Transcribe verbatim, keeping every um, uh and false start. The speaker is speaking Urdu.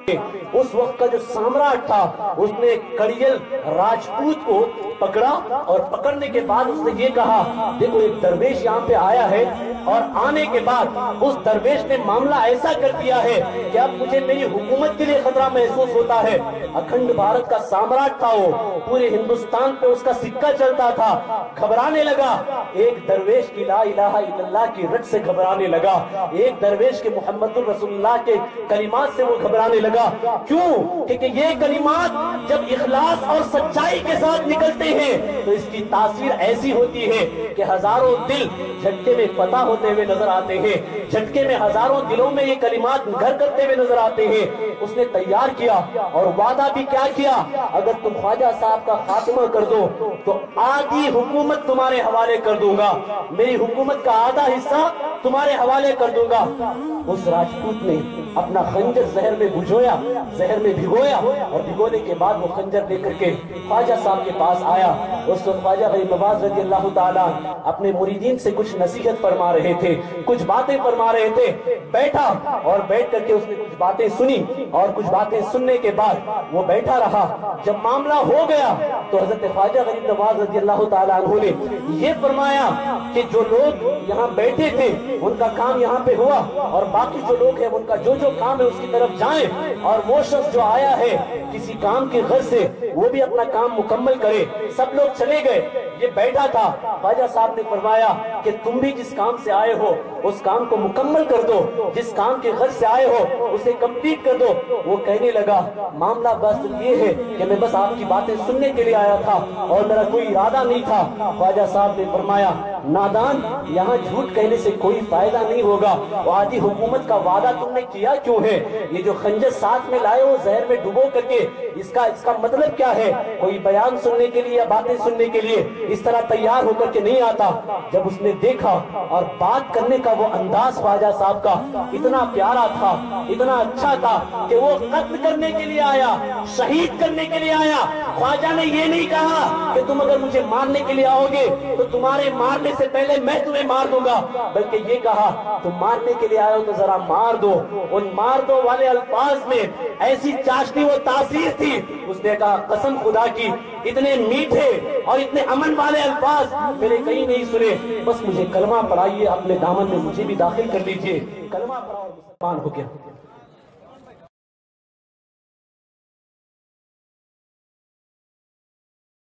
اس وقت کا جو سامراٹ تھا اس نے کڑیل راجپوت کو پکڑا اور پکڑنے کے بعد اس نے یہ کہا دیکھو ایک درویش یہاں پہ آیا ہے اور آنے کے بعد اس درویش نے معاملہ ایسا کر دیا ہے کہ اب مجھے میری حکومت کے لیے خطرہ محسوس ہوتا ہے۔ اکھنڈ بھارت کا سامراٹ تھا وہ، پورے ہندوستان پہ اس کا سکہ چلتا تھا، گھبرانے لگا۔ ایک درویش کی لا الہ الا اللہ کی رٹ سے گھبرانے لگا، ایک درویش کے محمد الرسول اللہ کے کلمات سے وہ گھبرانے لگا۔ کیوں؟ کیونکہ یہ کلمات جب اخلاص اور سچائی کے ساتھ نکلتے ہیں تو اس کی تاثیر ایسی ہوتی ہے کہ ہزاروں دل جھٹکے میں فتح ہوتے ہوئے نظر آتے ہیں، جھٹکے میں ہزاروں دلوں میں یہ کلمات گھر کرتے ہوئے نظر آتے ہیں۔ اس نے تیار کیا اور وعدہ بھی کیا کیا، اگر تم خواجہ صاحب کا خاتمہ کر دو تو آدھی حکومت تمہارے حوالے کر دوں گا، میری حکومت کا آدھا حصہ تمہارے حوالے کر دوں گا۔ اس راجپوت نے اپنا خنجر زہر میں بھجویا، زہر میں بھگویا اور بھگونے کے بعد وہ خنجر لے کر کے خواجہ صاحب کے پاس آیا۔ اس وقت خواجہ غریب نواز رضی اللہ تعالیٰ اپنے مریدین سے کچھ نصیحت فرما رہے تھے، کچھ باتیں فرما رہے تھے۔ بیٹھا اور بیٹھ کر کے اس نے کچھ باتیں سنی اور کچھ باتیں سننے کے بعد وہ بیٹھا رہا۔ جب معاملہ ہو گیا تو حضرت خواجہ غریب نواز رضی اللہ تعالیٰ عنہ نے یہ فرمایا کہ جو لوگ یہاں بیٹھے تھے ان کا کام یہاں پہ ہوا اور باقی جو لوگ ہیں ان کا جو جو کام ہے اس کی طرف جائیں، اور وہ شخص جو آیا ہے کسی کام کی غرض سے وہ بھی اپنا کام مکمل کرے۔ سب لوگ چلے گئے، یہ بیٹھا تھا۔ خواجہ صاحب نے فرمایا کہ تم بھی جس کام سے آئے ہو اس کام کو مکمل کر دو، جس کام کی غرض سے آئے ہو اسے کمپلیٹ کر دو۔ وہ کہنے لگا معاملہ بس یہ ہے کہ میں بس آپ کی باتیں سننے کے لیے آیا تھا اور میرا کوئی ارادہ نہیں تھا۔ خواجہ صاحب نے فرمایا نادان، یہاں جھوٹ کہنے سے کوئی فائدہ نہیں ہوگا، آدھی حکومت کا وعدہ تم نے کیا کیوں ہے؟ یہ جو خنجر ساتھ میں لائے ہو زہر میں ڈبو کر کے، اس کا اس کا مطلب کیا ہے؟ کوئی بیان سننے کے لیے یا باتیں سننے کے لیے اس طرح تیار ہو کر کے نہیں آتا۔ جب اس نے دیکھا اور بات کرنے کا وہ انداز خواجہ صاحب کا اتنا پیارا تھا، اتنا اچھا تھا کہ وہ قتل کرنے کے لیے آیا، شہید کرنے کے لیے آیا۔ خواجہ نے یہ نہیں کہا کہ تم اگر مجھے مارنے کے لیے آؤ گے تو تمہارے مارنے سے پہلے میں تمہیں مار دوں گا، بلکہ یہ کہا تم مارنے کے لیے آئے ہو تو ذرا مار دو۔ ان مار دو والے الفاظ میں ایسی چاشنی و تاثیر تھی، اس نے کہا قسم خدا کی اتنے میٹھے اور اتنے امن والے الفاظ میں نے کہیں نہیں سنے، بس مجھے کلمہ پڑھائیے، اپنے دامن میں مجھے بھی داخل کر لیجئے۔ کلمہ پڑھا اور مسلمان ہو گیا۔